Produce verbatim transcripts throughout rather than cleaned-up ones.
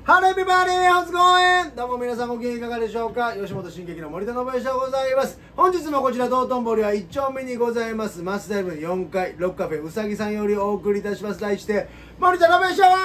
ハローエビバディ初公演どうも皆さんご機嫌いかがでしょうか。吉本新喜劇の森田信義でございます。本日もこちら道頓堀はいっ丁目にございますマスダイブよんかいロックカフェうさぎさんよりお送りいたします。題して森田信義ショー。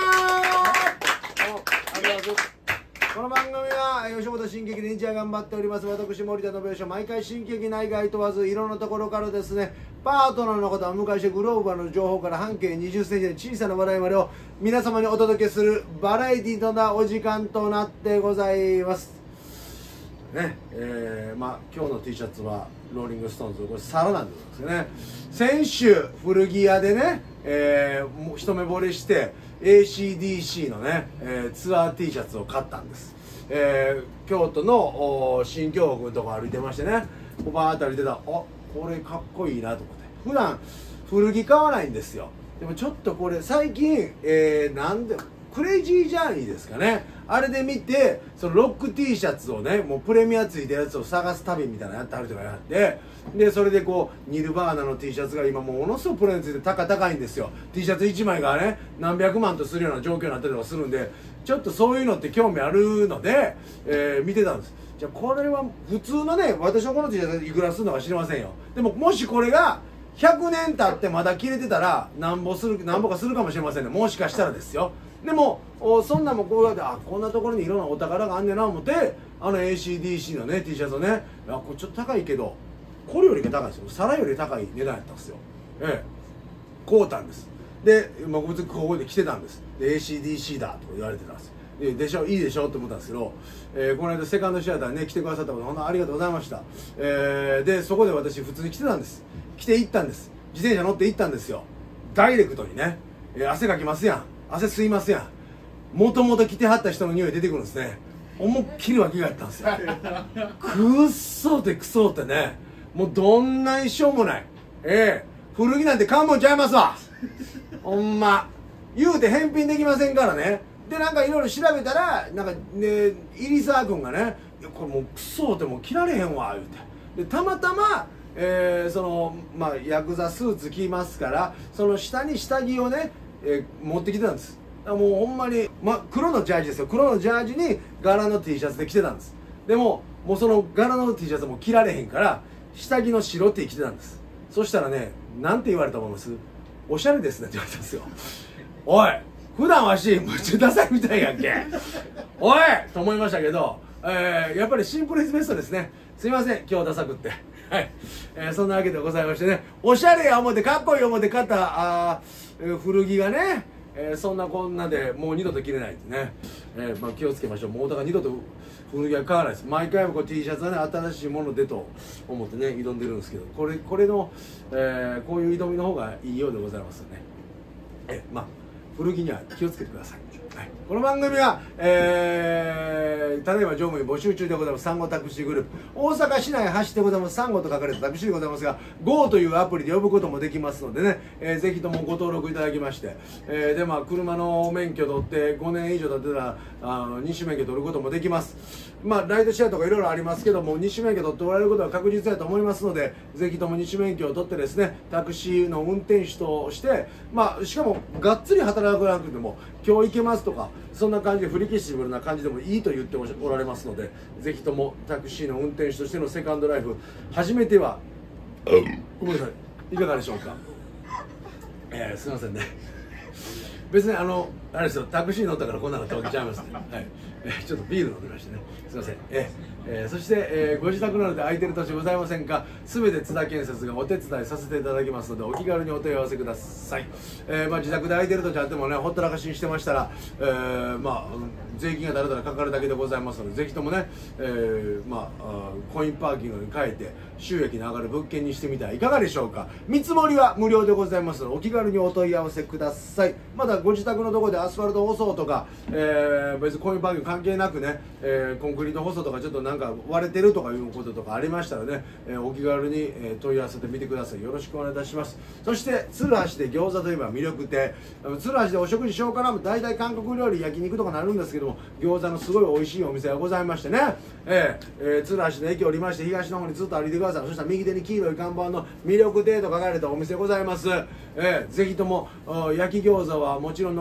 この番組は吉本新喜劇で日夜頑張っております私森田信義は毎回新喜劇内外問わずいろんなところからですね、パートナーの方を迎えしてグローバルの情報から半径にじゅっセンチで小さな話題までを皆様にお届けするバラエティーなお時間となってございますね。えー、まあ今日の T シャツはローリングストーンズこれサラなんですよね。先週古着屋でね、えー、もう一目惚れしてエーシーディーシー のね、えー、ツアー T シャツを買ったんです。えー、京都の新京北のとこ歩いてましてね、バーッと歩いてたら、あ、これかっこいいなと思って。普段古着買わないんですよ。でもちょっとこれ最近、えー、なんでクレイジージャーニーですかね、あれで見てそのロック T シャツをね、もうプレミアついたやつを探す旅みたいなのやってはる人がやって、でそれでこうニルバーナの T シャツが今ものすごくプレミアついて高高いんですよ。 T シャツいちまいがね何百万とするような状況になったりとかするんで、ちょっとそういうのって興味あるので、えー、見てたんです。じゃあこれは普通のね、私のこの T シャツいくらするのか知りませんよ。でももしこれがひゃくねん経ってまだ着れてたらなんぼするなんぼかするかもしれませんね、もしかしたらですよ。でもそんなんもこうやって、あ、こんなところにいろんなお宝があんねんな思って、あの エーシーディーシー のね T シャツをね、あ、これちょっと高いけどこれよりが高いんですよ。皿より高い値段やったんですよ。ええ、買うたんです。で、まあ、僕ここで着てたんです。で エーシーディーシー だと言われてたんです。で, でしょいいでしょって思ったんですけど、えー、この間セカンドシアターにね来てくださったこと本当ありがとうございました。えー、でそこで私普通に来てたんです。来て行ったんです。自転車乗って行ったんですよ。ダイレクトにね、えー、汗かきますやん、汗吸いますやん、もともと着てはった人の匂い出てくるんですね。思いっきり脇がやったんですよ。くっそってくそってね、もうどんな一生もない。ええー、古着なんて買うもんちゃいますわ。ほんま言うて返品できませんからね。でなんかいろいろ調べたらなんかね、入澤君がね、これもうクソってもう着られへんわ言うて、でたまたま、えー、そのまあヤクザスーツ着ますから、その下に下着をね、えー、持ってきてたんです。もうほんまに、ま、黒のジャージですよ。黒のジャージに柄の T シャツで着てたんです。でももうその柄の T シャツも着られへんから下着の白 T 着てたんです。そしたらね、なんて言われたと思います？おしゃれですねって言われたんですよ。おい、普段わしむっちゃダサいみたいやんけおいと思いましたけど、えー、やっぱりシンプルイズベストですね。すいません今日ダサくってはい、えー、そんなわけでございましてね、おしゃれや思ってかっこいい思って買ったあ古着がね、えー、そんなこんなでもう二度と着れないってね、えーまあ、気をつけましょう。もうだから二度と古着は買わないです。毎回こう T シャツはね新しいものでと思ってね挑んでるんですけど、これこれの、えー、こういう挑みの方がいいようでございますよね。えまあ古着には気をつけてください。はい、この番組は、えー、ただいま乗務員募集中でございます。産後タクシーグループ、大阪市内走ってございます産後と書かれたタクシーでございますが、 ゴー というアプリで呼ぶこともできますのでね、えー、ぜひともご登録いただきまして、えー、でまあ車の免許取ってごねん以上経ってたらあの二種免許取ることもできます。まあライドシェアとかいろいろありますけども、二種免許取っておられることは確実だと思いますので、ぜひとも二種免許を取ってですね、タクシーの運転手として、まあしかもがっつり働かなくても今日行けますとかそんな感じでフリキシブルな感じでもいいと言っておられますので、ぜひともタクシーの運転手としてのセカンドライフ初めてはごめんなさいいかがでしょうか。えー、すいませんね別にあのあれですよ、タクシー乗ったからこんなのってわけちゃいますね。はい、えー、ちょっとビール飲んでましてね、すいません。えーえー、そして、えー、ご自宅などで空いてる土地ございませんか、すべて津田建設がお手伝いさせていただきますので、お気軽にお問い合わせください。えーまあ、自宅で空いてる土地あってもね、ほったらかしにしてましたら、えーまあ、税金がだらだらかかるだけでございますので、ぜひともね、えーまあ、コインパーキングに変えて収益の上がる物件にしてみてはいかがでしょうか。見積もりは無料でございますので、お気軽にお問い合わせください。まだご自宅のところでアスファルト舗装とか、えー、別にコインパーキング関係なくね、えー、コンクリート舗装とかちょっとなんか割れてるとかいうこととかありましたらね、えー、お気軽に、えー、問い合わせてみてください。よろしくお願いいたします。そして鶴橋で餃子といえば魅力亭、鶴橋でお食事しようかな、大体韓国料理焼肉とかなるんですけども、餃子のすごい美味しいお店がございましてね、えーえー、鶴橋の駅降りまして東の方にずっと歩いてください。そしたら右手に黄色い看板の魅力亭と書かれたお店ございます。えー、ぜひとも焼き餃子はもちろんのこと、スー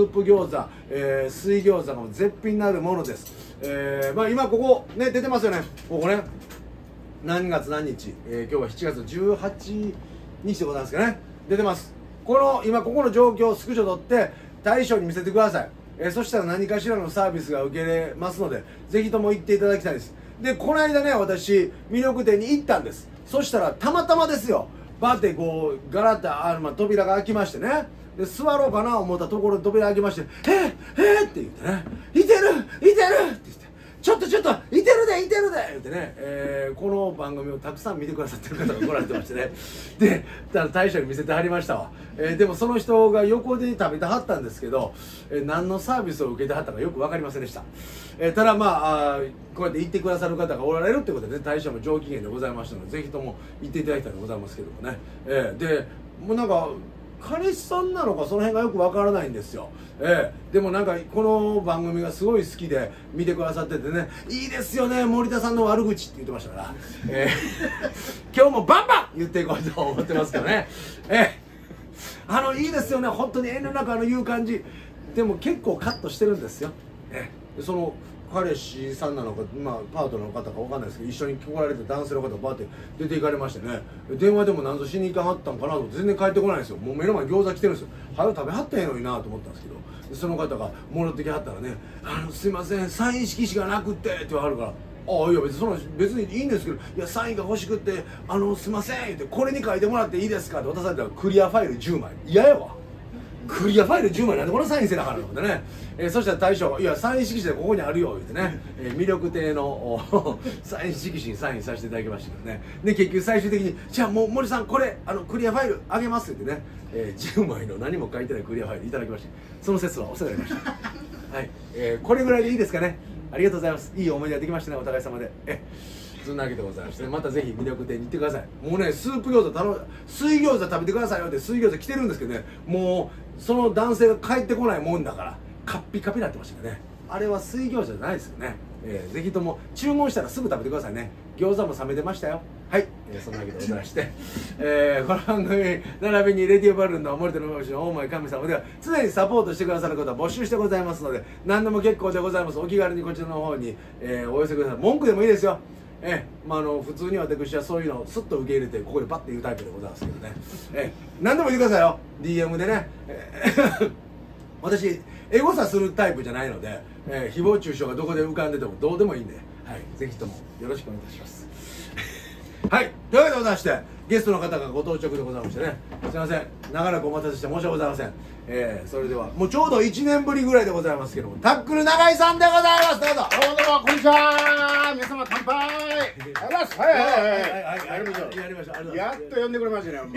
ープ餃子、えー、水餃子の絶品なるものです。えー、まあ今ここね出てますよね。ここね何月何日、えー、今日はしちがつじゅうはちにちでございますかね。出てます。この今ここの状況をスクショ取って大将に見せてください。えー、そしたら何かしらのサービスが受けれますので、ぜひとも行っていただきたいです。でこの間ね私魅力店に行ったんです。そしたらたまたまですよ、バーってこうガラッとあ、まあ、扉が開きましてね、で座ろうかな思ったところで扉開きまして「えっえっ!」って言ってね「いてるいてる!」って言って「ちょっとちょっといてるでいてるで!」言ってね、えー、この番組をたくさん見てくださってる方が来られてましてねで大将に見せてはりましたわ。えー、でもその人が横で食べてはったんですけど、えー、何のサービスを受けてはったかよく分かりませんでした。えー、ただまああこうやって言ってくださる方がおられるってことで、ね、大将も上機嫌でございましたので、ぜひとも行っていただきたいでございますけどもね。えー、でもうなんか彼氏さんなのかその辺がよくわからないんですよ。ええ、でもなんかこの番組がすごい好きで見てくださっててね、いいですよね森田さんの悪口って言ってましたから、ええ、今日もバンバン言っていこうと思ってますけどね。ええ、あのいいですよね本当に遠慮なくあの言う感じでも結構カットしてるんですよ。ええ、その彼氏さんなのか、まあ、パートナーの方かわかんないですけど、一緒に来られて男性の方がバーって出て行かれましてね、電話でも何ぞしに行かはったんかなと思って全然帰ってこないんですよ。もう目の前に餃子来てるんですよ。早く食べはってへんのになと思ったんですけど、その方が戻ってきはったらね「あのすいませんサイン色紙がなくって」って言わはるから「ああいや別にその別にいいんですけど、いやサインが欲しくってあのすいません」言って「これに書いてもらっていいですか?」って渡されたらクリアファイルじゅうまい。嫌やわクリアファイルじゅうまいなんでこのサインせなあかんのってね、えー、そしたら大将が「いやサイン色紙でここにあるよ」言ってね、えー、魅力亭のサイン色紙にサインさせていただきましたけどね。で結局最終的に「じゃあもう森さんこれあのクリアファイルあげます」ってね、えー、じゅうまいの何も書いてないクリアファイルいただきまして、その説はお世話になりましたはい、えー、これぐらいでいいですかね。ありがとうございます。いい思い出ができましたねお互い様で。えそんなわけでございまして、ね、またぜひ魅力店に行ってください。もうねスープ餃子頼む水餃子食べてくださいよって水餃子来てるんですけどね、もうその男性が帰ってこないもんだからカッピカピになってましたよね。あれは水餃子じゃないですよね。えー、ぜひとも注文したらすぐ食べてくださいね。餃子も冷めてましたよ。はい、えー、そんなわけでございまして、えー、この番組並びにレディオバルーンの森田の森のオーマイ神様では常にサポートしてくださる方を募集してございますので、何でも結構でございます。お気軽にこちらの方に、えー、お寄せください。文句でもいいですよ。えーまあ、あの普通に私はそういうのをスッと受け入れてここでパッて言うタイプでございますけどね、えー、何でも言ってくださいよ ディーエム でね、えー、私エゴサするタイプじゃないので、えー、誹謗中傷がどこで浮かんでてもどうでもいいんで、はい、ぜひともよろしくお願いいたしますはいというわけでございまして、ゲストの方がご到着でございましてね、すいません長らくお待たせして申し訳ございません。えー、それではもうちょうどいちねんぶりぐらいでございますけども、タックル永井さんでございます。どうぞ。 どうもどうもこんにちは。皆様乾杯。ありがとうございます。はいはいはいはいやりましょう。 やりましょう。 やっと呼んでくれましたね。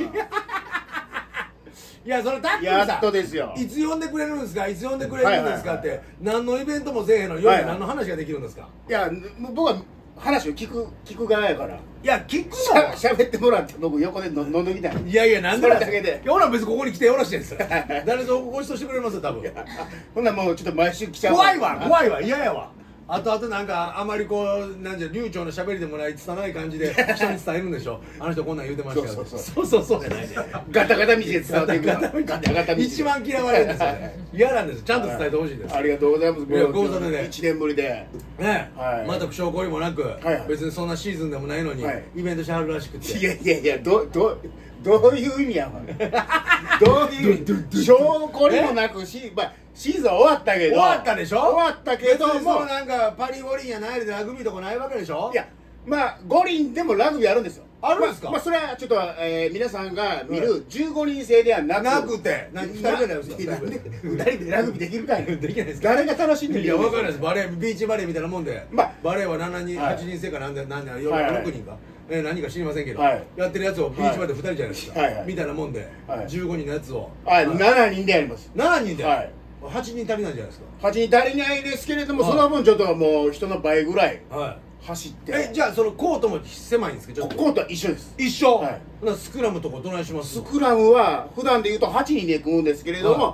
いやそのタックルさんやっとですよ。 いつ呼んでくれるんですかいつ呼んでくれるんですかって、何のイベントもせえへんのによく何の話ができるんですか。 いや僕は話を聞く聞く側やから。 いや聞くのしゃべってもらって僕横で飲んでみたい。 いやいやなんでそれだけで。 ほら別にここに来てよろしいですよ誰ぞご一緒してくれますよ多分。 ほんならもうちょっと毎週来ちゃう。 怖いわ怖いわ嫌やわ。あとあとなんかあまりこうなんじゃ流暢な喋りでもない拙い感じで人に伝えるんでしょ。あの人こんなん言うてましたよ。 そうそうそうそうそうじゃないね。 ガタガタ道で伝わっていく。ガタガタ道。 一番嫌われるんですよね。嫌なんです。ちゃんと伝えてほしいです。 ありがとうございます。 いやご無沙汰でいちねんぶりでね、 はい、 また不祥事もなく、 はいはい、 別にそんなシーズンでもないのに、はい、イベントしはるらしくて。 いやいやいやどどどういう意味やわどういう証拠にもなくし、まあ、シーズン終わったけど終わったでしょ。 終わったけども別にそのなんかパリ五輪やないでラグビーとかないわけでしょ。 いやまあ五輪でもラグビーあるんですよ。 あるんですか。 まあ、まあ、それはちょっと、えー、皆さんが見るじゅうごにん制ではなくなくて何ふたりでなんですか。 ふたりでラグビーできるかい。 できないですか。 誰が楽しんでる。 いや分からないです。バレービーチバレーみたいなもんで、 まあ、 バレーはななにんはちにん制かなんでなんでろくにんか、え何か知りませんけど、 はい、 やってるやつをビーチバレーふたりじゃないですか、 はいはい、 みたいなもんで、はい、じゅうごにんのやつを、 はい、ななにんでやります。 ななにんで、 はい、 はちにん足りないんじゃないですか。 はちにん足りないですけれども、はい、その分ちょっともう人の倍ぐらい走って、 はい、えじゃあそのコートも狭いんですか。ちょっとコートは一緒です。 一緒、はい、 なスクラムとかどないします。 スクラムは普段でいうとはちにんで組むんですけれども、はい、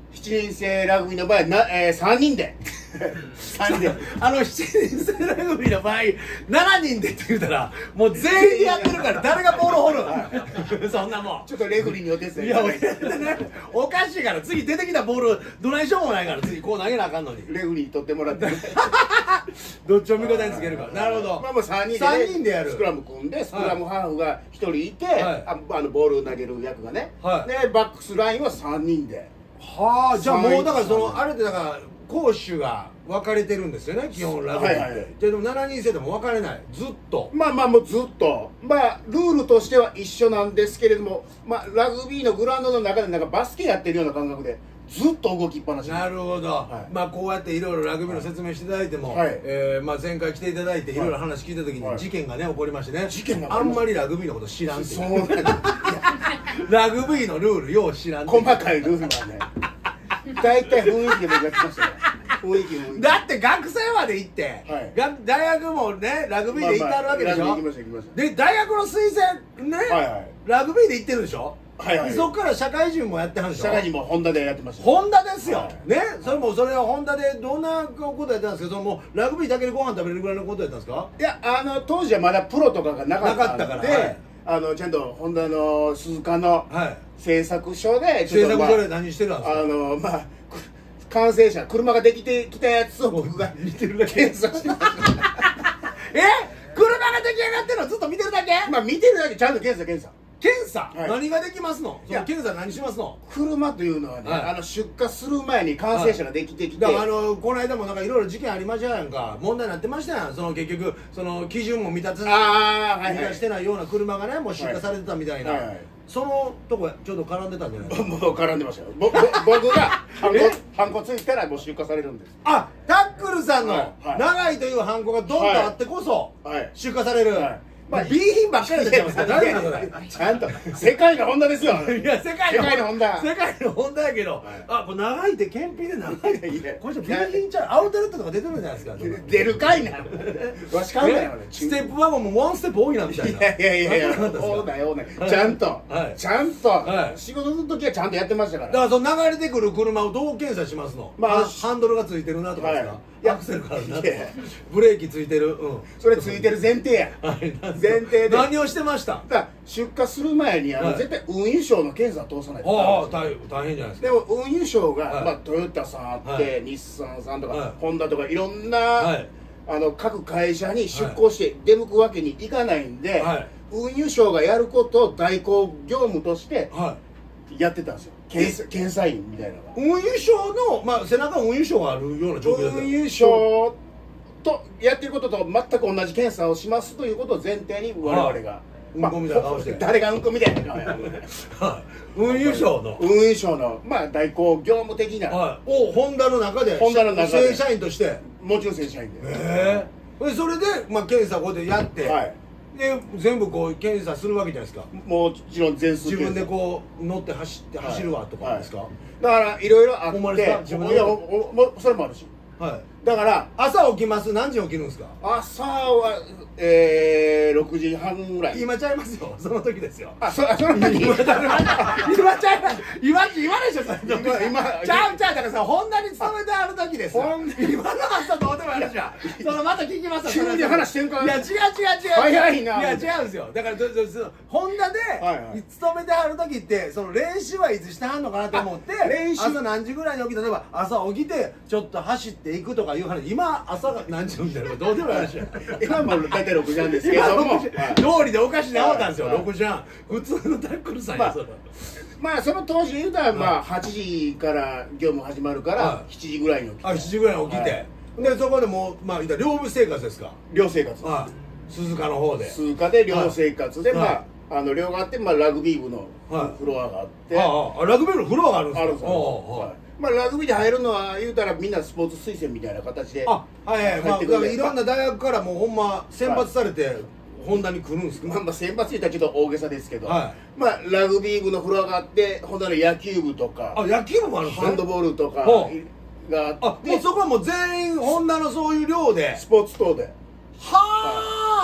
しちねん生ラグビーの場合な、えー、さんにんでさんにんであのしちねん生ラグビーの場合しちにんでって言うたらもう全員でやってるから誰がボール掘るそんなもんちょっとレフリーにお手伝いいや俺ねおかしいから次出てきたボールどないしようもないから次こう投げなあかんのにレフリーに取ってもらってどっちを味方につけるかなるほどまあもうさんにんで、ね、 さんにんでやるスクラム組んでスクラムハーフがひとりいて、 はい、 ああのボール投げる役がね、はい、でバックスラインはさんにんではあじゃあもうだからそのあれってだから攻守が分かれてるんですよね基本ラグビーって、はいはい、じゃあでもしちにん制でも分かれないずっとまあまあもうずっとまあルールとしては一緒なんですけれどもまあラグビーのグラウンドの中でなんかバスケやってるような感覚でずっと動きっぱなしなるほど、はい、まあこうやっていろいろラグビーの説明していただいても、はい、えー、まあ前回来ていただいていろいろ話聞いた時に事件がね起こりましてね、事件があんまりラグビーのこと知らんっていうそうなんラグビーのルールよう知らんって細かいルールはね大体雰囲気で僕やってましたよ雰囲気雰囲気だって学生まで行って、はい、が大学もねラグビーで行ってあるわけでしょ、まあまあ、行きました行きましたで大学の推薦ね、はいはい、ラグビーで行ってるでしょはいはい、そこから社会人もやってはるでしょ。 社会人もホンダでやってました、 ね、ホンダですよ、はい、ねそれもそれはホンダでどんなことやってたんですけどもラグビーだけでご飯食べれるぐらいのことやったんですか。 いやあの当時はまだプロとかがなかったんでなかったから、はい、あのちゃんとホンダの鈴鹿の製作所で製作所で何してるんですか。 あのまあ完成車車ができてきたやつを僕が見てるだけ検査してましたえ車が出来上がってるのずっと見てるだけ。 まあ見てるだけちゃんと検査検査検査、はい、何ができますの。その検査何しますの。 車というのはね、はい、あの出荷する前に完成車ができてきて、 はい、だからあのこの間もなんかいろいろ事件ありましたやんか問題になってましたやんその結局その基準も満たつ満たしてないような車がねもう出荷されてたみたいな、はいはいはい、そのとこちょっと絡んでたんじゃないですか。 もう絡んでましたよぼぼ僕がハンコハンコついたらもう出荷されるんです。 あタックルさんの長いというハンコがドンとあってこそ出荷される、はいはい、まあ B 品ばっかり出てますから誰だそれちゃんと世界のホンダですよいや世界のホンダ世界のホンダやけど、はい、あこれ長いって検品で長いってこれじゃ B 品ちゃうアウトレットとか出てるじゃないですか出るかいなわし買うなよステップワゴンもワンステップ多いなみたいな。 いやいやいやいやそうだよねちゃんとちゃんと仕事する時はちゃんとやってましたから。 だからその流れてくる車をどう検査しますの。まあハンドルがついてるなとかですか。アクセルからなブレーキついてる、うん、 それついてる前提や前提で何をしてました。 だ出荷する前にあの、はい、絶対運輸省の検査通さないとああ大, 大変じゃないですか。 でも運輸省が、はい、まあ、トヨタさんあって、はい、日産さんとか、はい、ホンダとかいろんな、はい、あの各会社に出向して出向くわけにいかないんで、はい、運輸省がやることを代行業務としてやってたんですよ。検査、検査員みたいなのが運輸省の、まあ、背中運輸省があるような状況です。 運輸省とやってることと全く同じ検査をしますということを前提に我々が、 うんこみたいな顔して、 誰がうんこみたいな顔や運輸省の運輸省のまあ代行業務的な、 はい、をホンダの中でホンダの中で正社員としてもちろん正社員でへえそれで、まあ、検査こうやってやって、はい、で全部こう検査するわけじゃないですか。 もちろん全数自分でこう乗って走って走るわとかですか、はいはい、 だからいろいろあってほんまですか。自分でいやおおそれもあるし、はい、だから朝起きます。何時起きるんですか。 朝はえー、ろくじはんぐらい。 今ちゃいますよその時ですよ。 あそその時今ちゃいます今今でしょそれ今今ちゃうちゃうだからさホンダに勤めてある時ですよ。今の朝どうでもいいじゃんそのまた聞きますよ急に話してんか。 いや違う違う違う早いないや違うんですよ。だからホンダで勤めてはる時ってその練習はいつしてはんのかなと思って練習朝何時ぐらいに起きて例えば朝起きてちょっと走っていくとかいう話今朝が何時みたいなどうでもいい話や今も大体ろくじはんですけども道理でおかしな思ったんですよ。ろくじはん普通のタックルさんやそれ。 まあその当時言うたらまあはちじから業務始まるからしちじぐらいに起きてあしちじぐらいに起きてでそこでもうまあ言ったら寮生活ですか。 寮生活鈴鹿の方で鈴鹿で寮生活でまああの寮があってまあラグビー部のフロアがあってあラグビー部のフロアがあるんですか。 あるんですよ。まあラグビーで入るのは言うたらみんなスポーツ推薦みたいな形であはいはいまあいろんな大学からもうほんま選抜されてホンダに来るんですか。 まあまあ選抜言ったらちょっと大げさですけどまあラグビー部のフロアがあってホンダの野球部とかあ野球部もあるんですね。 ハンドボールとかがあってもうそこはもう全員ホンダのそういう寮でスポーツ棟ではあ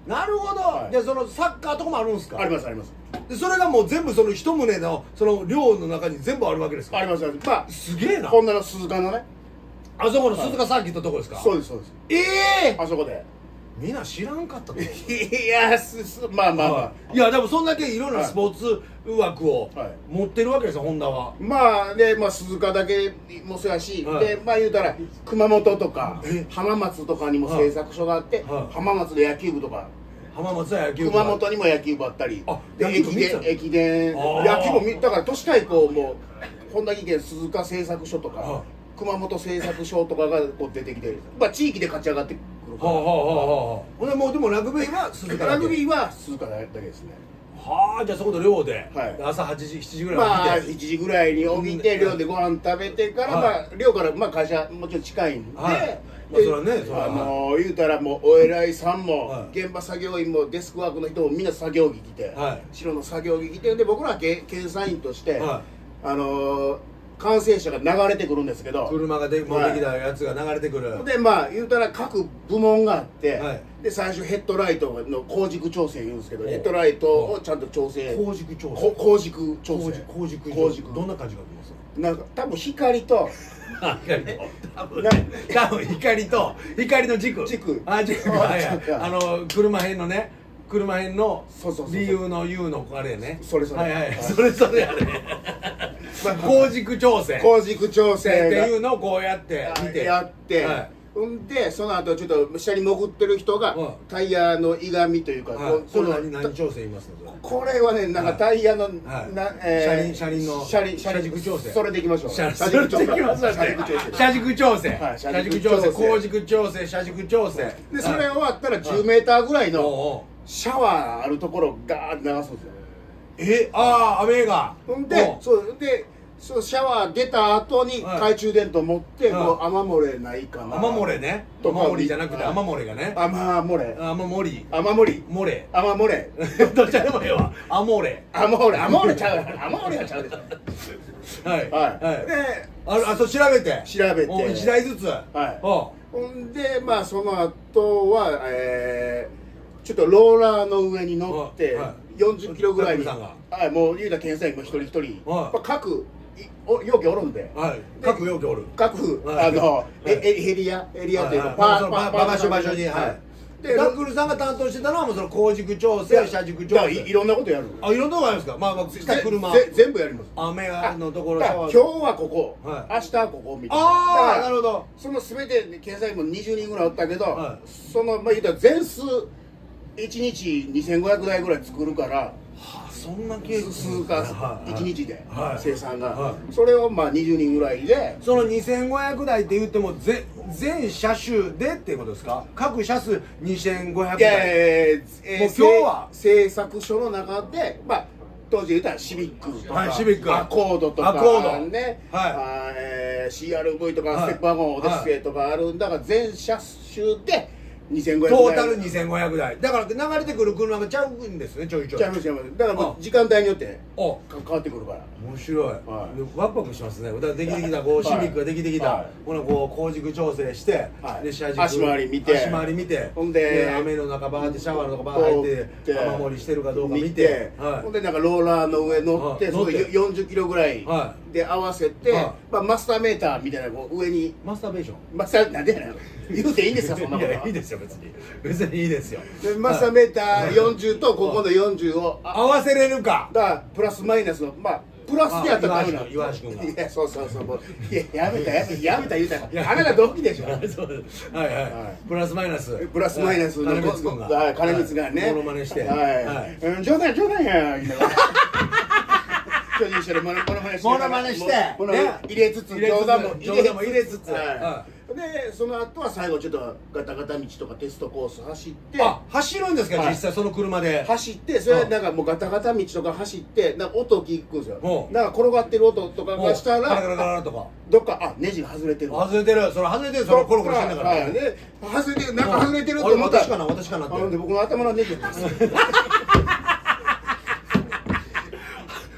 なるほど、はい、じゃあそのサッカーとかもあるんですか？ ありますあります。 でそれがもう全部その一棟のその寮の中に全部あるわけですか？ ありますあります。まあすげえな。 ホンダの鈴鹿のね、 あそこの鈴鹿サーキットのとこですか？ はい、そうですそうです。 ええー、 あそこでみんな知らんかったと。いやすすまあまあまあ、 はい、いやでもそんだけいろんなスポーツ枠を持ってるわけですよ、ホンダは。 まあで、まあ、鈴鹿だけもそうやし、はい、でまあ言うたら熊本とか浜松とかにも製作所があって、はい、浜松で野球部とか、 浜松は野球部、 熊本にも野球部あったり、 あで駅伝駅伝野球部だから都市対抗も本田技研鈴鹿製作所とか熊本製作所とかがこう出てきて、まあ地域で勝ち上がってくるから。はあはあはあはあ。ほんでもうでもラグビーは鈴鹿だけ。ラグビーは鈴鹿だけですね。 はあ、じゃあそこで寮で、はい、朝はちじしちじぐらいまあしちじぐらいに起きて寮でご飯食べてから、まあ寮からまあ会社もちろん近いんで、はい、 まあ、それはね、 あの言うたらもうお偉いさんも現場作業員もデスクワークの人もみんな作業着着て、はい、白の作業着着て、で僕らは検査員として、はい、あの完成車が流れてくるんですけど、 車がで持ってきたやつが流れてくる、 はい、でまあ言うたら各部門があって、はい、で最初ヘッドライトの光軸調整言うんですけど、ヘッドライトをちゃんと調整、 光軸調整光軸調整光軸光軸どんな感じがあります？ なんか多分光と光と多分多分光と光の軸軸あ軸はいあの車編のね車編の理由の U のあれね、 それそれはいはいそれそれやね光軸調整光軸調整っていうのをこうやって見てやってほんでその後ちょっと下に潜ってる人がタイヤのいがみというか、 それ何何調整言いますの？ これはねなんかタイヤの車輪車輪の車軸調整、 それでいきましょう。 車軸調整車軸調整車軸調整光軸調整車軸調整でそれ終わったらじゅうメーターぐらいのシャワーあるところをガーッて流すんですよ。 えああ雨がほんでそうでそうシャワー出た後に懐中電灯持ってこう雨漏れないかな、 雨漏れね、雨漏りじゃなくて雨漏れがね、 雨漏れ雨漏り雨漏り漏れ雨漏れどっちでもええわ雨漏れ雨漏れ雨漏れちゃう雨漏れはちゃうでしょ。 はいはいであそ調べて調べて一台ずつ、 はいほんでまあその後はえちょっとローラーの上に乗ってよんじゅっキロぐらいに、はいもう言うたら検査員も一人一人各容器おるんで、 各容器おる各あのエリアエリアというかパー場所場所に、でラックルさんが担当してたのはもうその光軸調整車軸調整いろんなことやる。 あいろんなことあるんですか？まあまあ車全部やります。 雨のところ今日はここ明日はここみたいな。 ああなるほど。 その全て検査員もにじゅうにんぐらいおったけど、そのまあ言ったら全数いちにちにせんごひゃくだいぐらい作るから、 そんなケース数かいちにちで生産がそれをまあにじゅうにんぐらいで、 そのにせんごひゃくだいって言っても全全車種でっていうことですか？各車数にせんごひゃくだい。いやいやもう今日は製作所の中でまあ当時言ったらシビックとか、 はい、シビックアコードとかアコードね、 はいえー、シーアールブイ とかステップワゴンオデッセイとかあるんだから全車種でにせんごひゃくだいトータルにせんごひゃくだいだから流れてくる車がちゃうんですねちょいちょいちゃいますちゃいますだからもう時間帯によって変わってくるから面白い、はい、ワクワクしますねだからできてきたこうシビックができてきたこのこう光軸調整して、 はい、 で車軸足回り見て足回り見てほんで雨の中バーってシャワーの中バー入って雨漏りしてるかどうか見てほんでなんかローラーの上乗ってそこでよんじゅっキロぐらいで合わせてまあマスターメーターみたいなこう上にマスターベーションマスターなんでやねん言うていいんですかそんなこといいですよ別に別にいいですよマスターメーターよんじゅうとここのよんじゅうを合わせれるかだからプラスマイナスのまあプラスでやったらダメなの岩橋君がいやそうそうそうもういややめたやめたやめた言うたらあれがドッキでしょはいはいプラスマイナスプラスマイナスの金光君が金光がねモノマネしてはい冗談冗談や言いながら巨人一緒でモノマネしてモノマネして入れつつ冗談も入れつつでその後は最後ちょっとガタガタ道とかテストコース走ってあ走るんですか実際その車で走ってそれなんかもうガタガタ道とか走ってなんか音聞くんですよなんか転がってる音とかがしたらガラガラガラとかどっかあネジが外れてる外れてるそれ外れてるそれコロコロしてんだからで外れてるなんか外れてると思ったら私かな私かなって僕の頭のネジです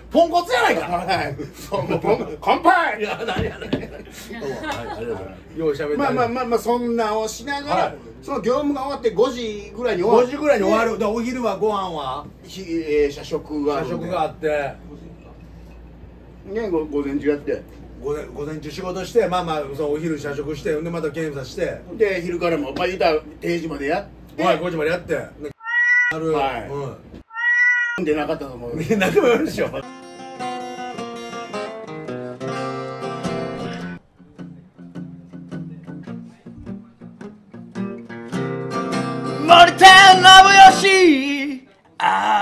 ポンコツやないか。 はいそうもうポン乾杯。 いや何や何や何や。はいありがとうございます。よう喋って。 まあまあまあまあそんなんをしながら、 はい、 その業務が終わってごじぐらいに終わる。 ごじぐらいに終わる。でお昼はご飯はひえー、社食があるんで。 社食があって。 ねご午前中やって。 午前午前中仕事してまあまあそのお昼社食してでまた検査して。 で昼からもまあ言うたら定時までやって。 はいごじまでやって。ある。 はい。うん。でなかったと思う。 何でもやるでしょ。森田信義あ